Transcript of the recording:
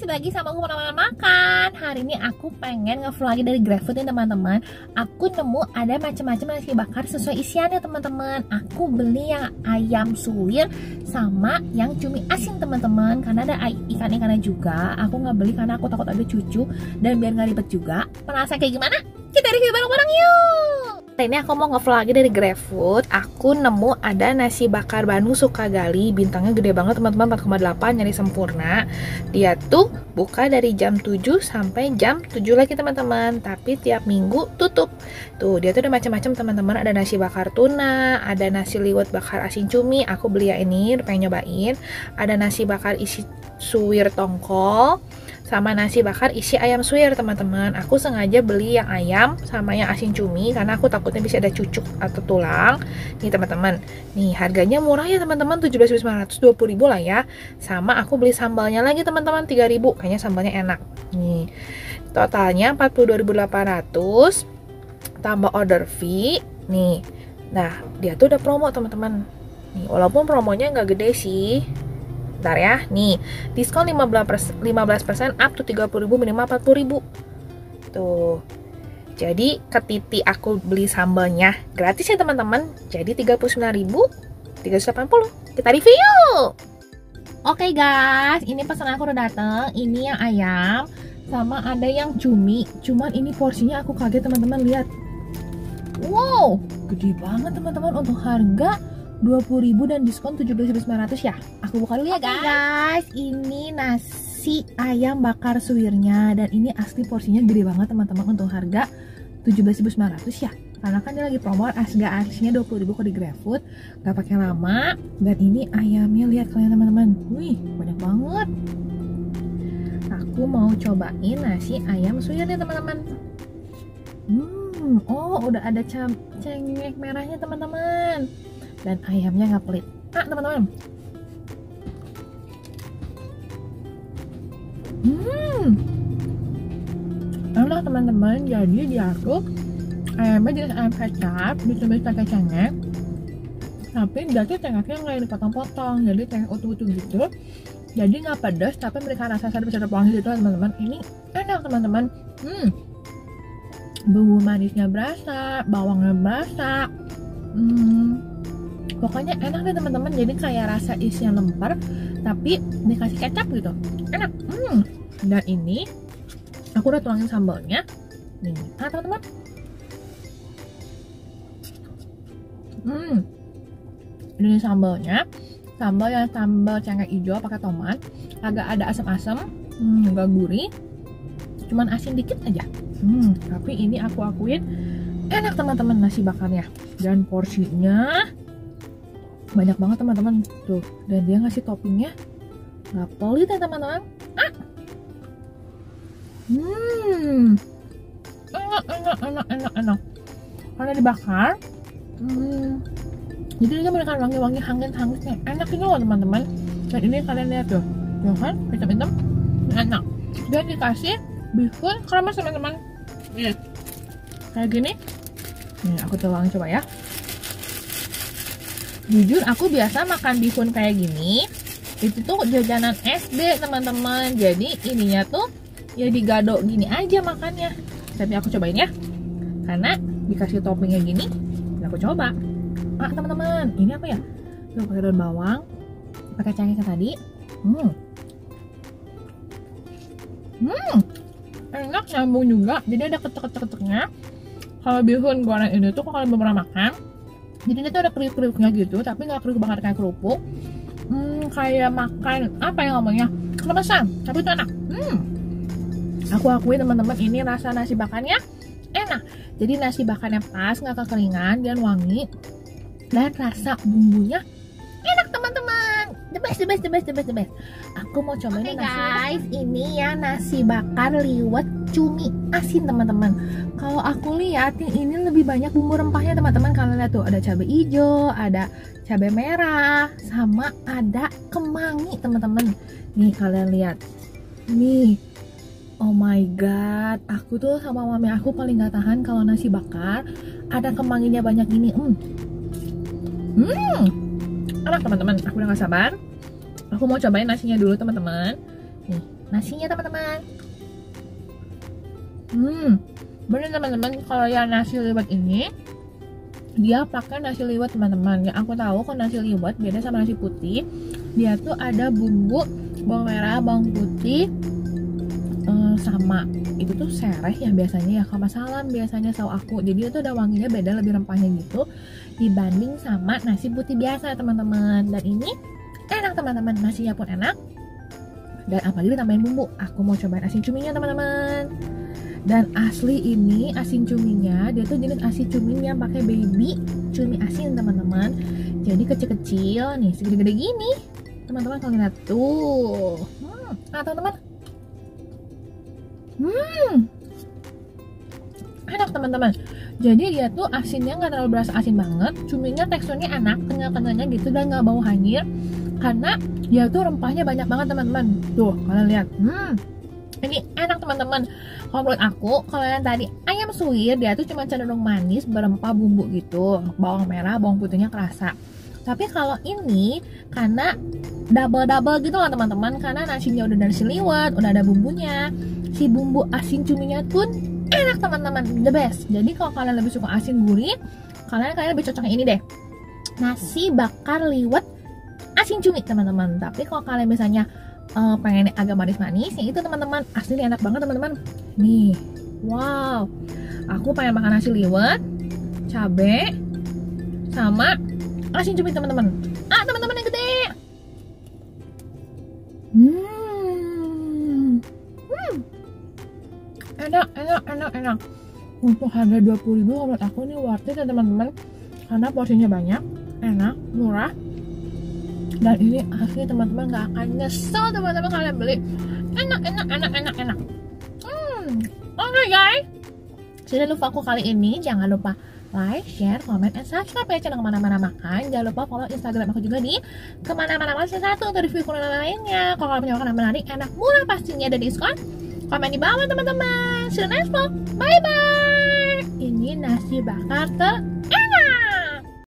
lagi sama aku teman-teman makan. Hari ini aku pengen nge-vlog lagi dari GrabFood nih teman-teman. Aku nemu ada macam-macam nasi bakar sesuai isiannya teman-teman. Aku beli yang ayam suwir sama yang cumi asin teman-teman. Karena ada ikan-ikannya juga. Aku nggak beli karena aku takut ada cucu dan biar nggak ribet juga. Penasaran kayak gimana? Kita review bareng-bareng yuk. Hari ini aku mau nge-vlog lagi dari GrabFood. Aku nemu ada nasi bakar Bandung Sukagali. Bintangnya gede banget teman-teman, 4,8, nyari sempurna. Dia tuh buka dari jam 7 sampai jam 7 lagi teman-teman. Tapi tiap minggu tutup. Tuh, dia tuh ada macam-macam teman-teman. Ada nasi bakar tuna, ada nasi liwet bakar asin cumi. Aku beli yang ini, pengen nyobain. Ada nasi bakar isi suwir tongkol, sama nasi bakar isi ayam suwir teman-teman. Aku sengaja beli yang ayam sama yang asin cumi karena aku takutnya bisa ada cucuk atau tulang. Nih teman-teman, nih harganya murah ya teman-teman, 17.500, 20.000 lah ya. Sama aku beli sambalnya lagi teman-teman, 3.000. Kayaknya sambalnya enak. Nih totalnya 42.800 tambah order fee. Nih, nah dia tuh udah promo teman-teman. Nih walaupun promonya nggak gede sih. Bentar ya, nih diskon 15% up to 30.000, minimal 40.000. Tuh. Jadi ketiti aku beli sambalnya gratis ya teman-teman. Jadi 39.380. Kita review. Oke guys, ini pesanan aku udah dateng. Ini yang ayam sama ada yang cumi. Cuman ini porsinya aku kaget teman-teman, lihat. Wow, gede banget teman-teman untuk harga 20.000 dan diskon 17.500 ya. Aku buka dulu ya guys. Ini nasi ayam bakar suwirnya dan ini asli porsinya gede banget teman-teman untuk harga 17.500 ya. Karena kan dia lagi promo aslinya 20.000 kok di GrabFood, gak pakai lama. Dan ini ayamnya lihat kalian teman-teman. Wih, banyak banget. Aku mau cobain nasi ayam suwirnya teman-teman. Oh, udah ada cengek merahnya teman-teman. Dan ayamnya nggak pelit. Teman-teman. Enak teman-teman. Jadi dia tuh ayamnya jenis ayam kecap, ditumis pakai cengek. Tapi dia tuh cengeknya nggak dipotong-potong, jadi cengek utuh-utuh gitu. Jadi nggak pedas, tapi memberikan rasa sedap wangi gitu teman-teman. Ini enak teman-teman. Bumbu manisnya berasa, bawangnya berasa. Pokoknya enak deh teman-teman. Jadi kayak rasa isian lemper tapi dikasih kecap gitu. Enak. Dan ini aku udah tuangin sambalnya. Nih, teman-teman. Ini sambalnya. Sambal yang sambal cengkeh hijau pakai tomat. Agak ada asam-asam, agak gurih. Cuman asin dikit aja. Tapi ini aku akuin enak teman-teman nasi bakarnya. Dan porsinya banyak banget teman-teman tuh, dan dia ngasih toppingnya nggak pelit ya teman-teman. Enak karena dibakar. Jadi dia memberikan wangi-wangi hangat-hangatnya, enak ini loh teman-teman. Dan ini kalian lihat tuh kan, hitam-hitam enak. Dan dikasih bihun kremes teman-teman. Nih kayak gini. Nih aku coba ya. Jujur aku biasa makan bihun kayak gini itu tuh jajanan SD teman-teman. Jadi ininya tuh ya digado gini aja makannya. Tapi aku cobain ya, karena dikasih toppingnya gini. Dan aku coba. Teman-teman, ini apa ya? Tuh pakai daun bawang, pakai cengkeh tadi. Enak, nyambung juga. Jadi ada ketek-keteknya. Kalau bihun goreng ini tuh kalau belum pernah makan, jadi dia tuh ada kriuk-kriuknya gitu, tapi nggak kriuk banget kayak kerupuk. Kayak makan apa ya ngomongnya, kelemesan, tapi itu enak. Aku akui teman-teman, ini rasa nasi bakarnya enak. Jadi nasi bakarnya pas, nggak kekeringan, dan wangi, dan rasa bumbunya enak teman-teman. The best. Aku mau cobain nasi guys. Ini ya nasi bakar liwet cumi asin teman-teman. Kalau aku lihat yang ini lebih banyak bumbu rempahnya teman-teman. Kalian lihat tuh ada cabai hijau, ada cabai merah, sama ada kemangi teman-teman. Nih kalian lihat. Nih. Oh my god, aku tuh sama mami aku paling gak tahan kalau nasi bakar ada kemanginya banyak ini. Enak teman-teman, aku udah gak sabar. Aku mau cobain nasinya dulu teman-teman. Nih, nasinya teman-teman. Bener teman-teman, kalau yang nasi liwet ini dia pakai nasi liwet teman-teman. Yang aku tahu kalau nasi liwet beda sama nasi putih, dia tuh ada bumbu bawang merah, bawang putih, sama itu tuh sereh ya biasanya ya, kalau masalah biasanya tahu aku. Jadi itu udah wanginya beda, lebih rempahnya gitu dibanding sama nasi putih biasa teman-teman. Dan ini enak teman-teman, nasinya pun enak, dan apalagi ditambahin bumbu. Aku mau cobain asin cuminya teman-teman. Dan asli ini asin cuminya dia tuh jenis asin cumi yang pakai baby cumi asin teman-teman. Jadi kecil-kecil nih, segede-gede gini teman-teman. Kalau lihat tuh, nah teman-teman, enak teman-teman. Jadi dia tuh asinnya nggak terlalu berasa asin banget, cuminya teksturnya enak, kenyal-kenyalnya gitu, dan nggak bau hanyir karena dia tuh rempahnya banyak banget teman-teman. Tuh kalian lihat, ini enak teman-teman. Kalau menurut aku, kalau yang tadi ayam suwir dia tuh cuma cenderung manis berempah bumbu gitu, bawang merah, bawang putihnya kerasa. Tapi kalau ini karena double gitu lah teman-teman, karena nasinya udah dari liwet, udah ada bumbunya, si bumbu asin cuminya pun enak teman-teman, the best. Jadi kalau kalian lebih suka asin gurih, kalian lebih cocok yang ini deh, nasi bakar liwet asin cumi teman-teman. Tapi kalau kalian misalnya pengen agak manis-manis, yang itu teman-teman asli enak banget teman-teman. Nih, wow, aku pengen makan nasi liwet, cabe, sama asin cumi teman-teman. Teman-teman yang gede. Enak. Untuk harga 20.000 menurut aku ini worth it ya teman-teman, karena porsinya banyak, enak, murah, dan ini asli teman-teman gak akan nyesel teman-teman kalian beli. Enak. Oke guys, sudah lupa aku kali ini jangan lupa like, share, comment, and subscribe ya channel Kemana-Mana Makan. Jangan lupa follow Instagram aku juga di Kemana-Mana Makan satu untuk review kuliner lainnya. Kalau kalian punya makanan menarik, enak, murah pastinya, ada diskon, komen di bawah teman-teman. See you next vlog, bye bye. Ini nasi bakar terenak.